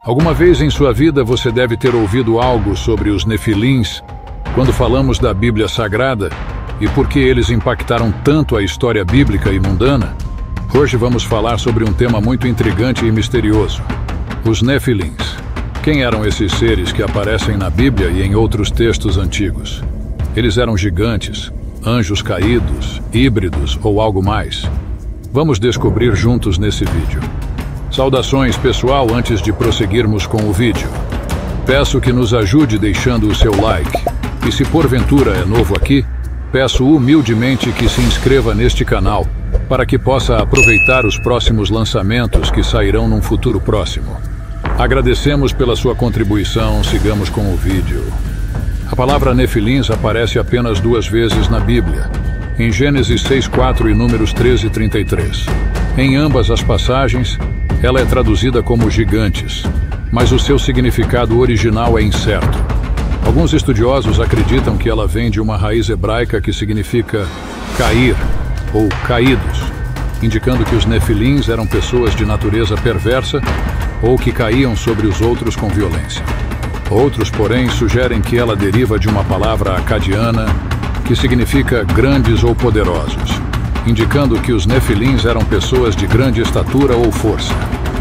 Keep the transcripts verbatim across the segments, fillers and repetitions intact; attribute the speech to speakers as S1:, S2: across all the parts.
S1: Alguma vez em sua vida você deve ter ouvido algo sobre os Nefilins quando falamos da Bíblia Sagrada e por que eles impactaram tanto a história bíblica e mundana. Hoje vamos falar sobre um tema muito intrigante e misterioso: os Nefilins. Quem eram esses seres que aparecem na Bíblia e em outros textos antigos? Eles eram gigantes, anjos caídos, híbridos ou algo mais? Vamos descobrir juntos nesse vídeo. Saudações, pessoal. Antes de prosseguirmos com o vídeo, peço que nos ajude deixando o seu like. E se porventura é novo aqui, peço humildemente que se inscreva neste canal para que possa aproveitar os próximos lançamentos que sairão num futuro próximo. Agradecemos pela sua contribuição. Sigamos com o vídeo. A palavra Nefilins aparece apenas duas vezes na Bíblia, em Gênesis seis, quatro e Números treze, trinta e três. Em ambas as passagens, ela é traduzida como gigantes, mas o seu significado original é incerto. Alguns estudiosos acreditam que ela vem de uma raiz hebraica que significa cair ou caídos, indicando que os Nefilins eram pessoas de natureza perversa ou que caíam sobre os outros com violência. Outros, porém, sugerem que ela deriva de uma palavra acadiana que significa grandes ou poderosos, indicando que os Nefilins eram pessoas de grande estatura ou força.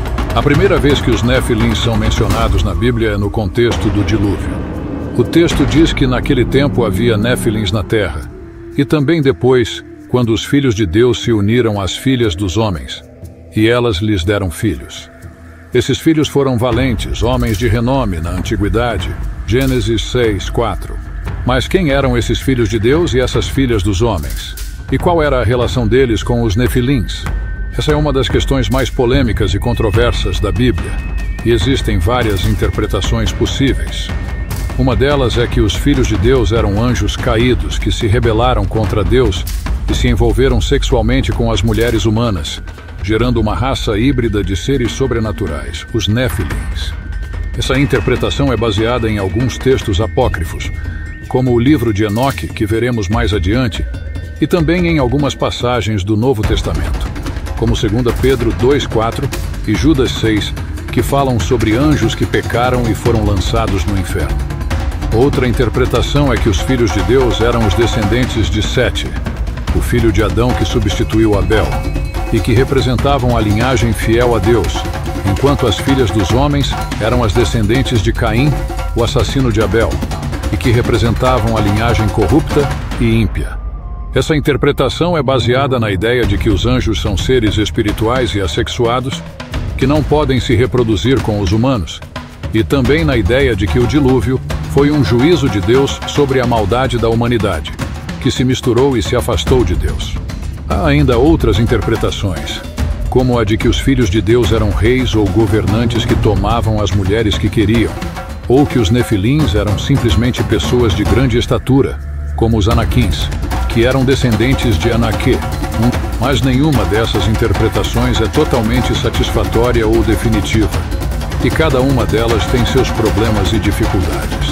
S1: A primeira vez que os Nefilins são mencionados na Bíblia é no contexto do dilúvio. O texto diz que naquele tempo havia Nefilins na terra, e também depois, quando os filhos de Deus se uniram às filhas dos homens, e elas lhes deram filhos. Esses filhos foram valentes, homens de renome na antiguidade. Gênesis seis, quatro. Mas quem eram esses filhos de Deus e essas filhas dos homens? E qual era a relação deles com os Nefilins? Essa é uma das questões mais polêmicas e controversas da Bíblia, e existem várias interpretações possíveis. Uma delas é que os filhos de Deus eram anjos caídos que se rebelaram contra Deus e se envolveram sexualmente com as mulheres humanas, gerando uma raça híbrida de seres sobrenaturais, os Nefilins. Essa interpretação é baseada em alguns textos apócrifos, como o livro de Enoque, que veremos mais adiante, e também em algumas passagens do Novo Testamento, como dois Pedro dois, quatro e Judas seis, que falam sobre anjos que pecaram e foram lançados no inferno. Outra interpretação é que os filhos de Deus eram os descendentes de Sete, o filho de Adão que substituiu Abel, e que representavam a linhagem fiel a Deus, enquanto as filhas dos homens eram as descendentes de Caim, o assassino de Abel, e que representavam a linhagem corrupta e ímpia. Essa interpretação é baseada na ideia de que os anjos são seres espirituais e assexuados, que não podem se reproduzir com os humanos, e também na ideia de que o dilúvio foi um juízo de Deus sobre a maldade da humanidade, que se misturou e se afastou de Deus. Há ainda outras interpretações, como a de que os filhos de Deus eram reis ou governantes que tomavam as mulheres que queriam, ou que os Nefilins eram simplesmente pessoas de grande estatura, como os Anaquins, que eram descendentes de Anaque. Mas nenhuma dessas interpretações é totalmente satisfatória ou definitiva, e cada uma delas tem seus problemas e dificuldades.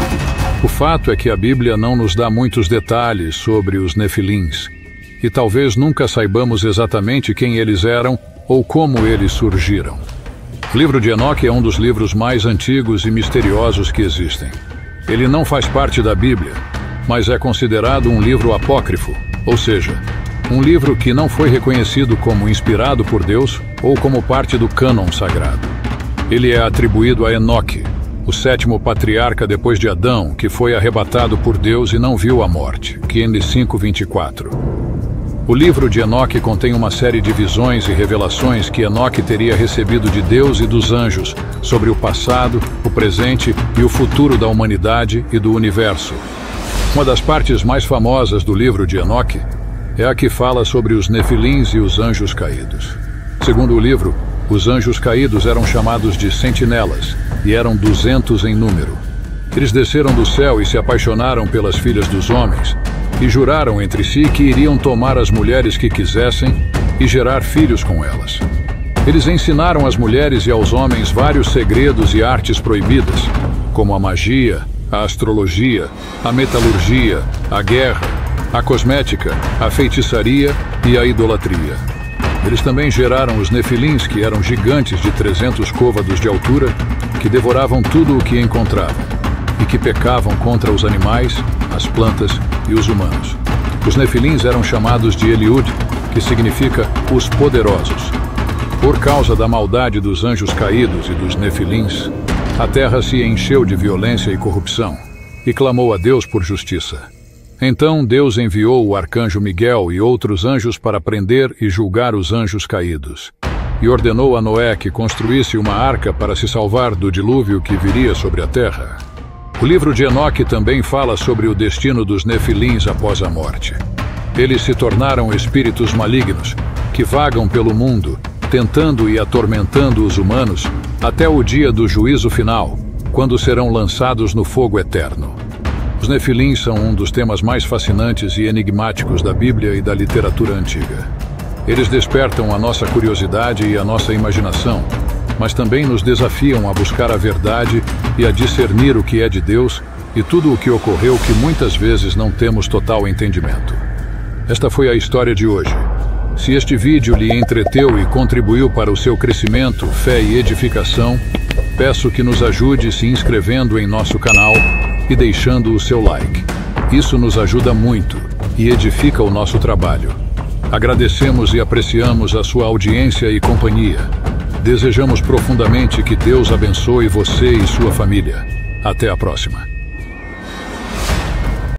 S1: O fato é que a Bíblia não nos dá muitos detalhes sobre os Nefilins, e talvez nunca saibamos exatamente quem eles eram ou como eles surgiram. O livro de Enoque é um dos livros mais antigos e misteriosos que existem. Ele não faz parte da Bíblia, mas é considerado um livro apócrifo, ou seja, um livro que não foi reconhecido como inspirado por Deus ou como parte do cânon sagrado. Ele é atribuído a Enoque, o sétimo patriarca depois de Adão, que foi arrebatado por Deus e não viu a morte. Gênesis cinco, vinte e quatro. O livro de Enoque contém uma série de visões e revelações que Enoque teria recebido de Deus e dos anjos sobre o passado, o presente e o futuro da humanidade e do universo. Uma das partes mais famosas do livro de Enoque é a que fala sobre os Nefilins e os anjos caídos. Segundo o livro, os anjos caídos eram chamados de sentinelas e eram duzentos em número. Eles desceram do céu e se apaixonaram pelas filhas dos homens, e juraram entre si que iriam tomar as mulheres que quisessem e gerar filhos com elas. Eles ensinaram às mulheres e aos homens vários segredos e artes proibidas, como a magia, a astrologia, a metalurgia, a guerra, a cosmética, a feitiçaria e a idolatria. Eles também geraram os Nefilins, que eram gigantes de trezentos côvados de altura que devoravam tudo o que encontravam e que pecavam contra os animais, as plantas e os humanos. Os Nefilins eram chamados de Eliud, que significa os poderosos. Por causa da maldade dos anjos caídos e dos Nefilins, a terra se encheu de violência e corrupção, e clamou a Deus por justiça. Então Deus enviou o arcanjo Miguel e outros anjos para prender e julgar os anjos caídos, e ordenou a Noé que construísse uma arca para se salvar do dilúvio que viria sobre a terra. O livro de Enoque também fala sobre o destino dos Nefilins após a morte. Eles se tornaram espíritos malignos, que vagam pelo mundo, tentando e atormentando os humanos, até o dia do juízo final, quando serão lançados no fogo eterno. Os Nefilins são um dos temas mais fascinantes e enigmáticos da Bíblia e da literatura antiga. Eles despertam a nossa curiosidade e a nossa imaginação, mas também nos desafiam a buscar a verdade e a discernir o que é de Deus e tudo o que ocorreu que muitas vezes não temos total entendimento. Esta foi a história de hoje. Se este vídeo lhe entreteu e contribuiu para o seu crescimento, fé e edificação, peço que nos ajude se inscrevendo em nosso canal e deixando o seu like. Isso nos ajuda muito e edifica o nosso trabalho. Agradecemos e apreciamos a sua audiência e companhia. Desejamos profundamente que Deus abençoe você e sua família. Até a próxima.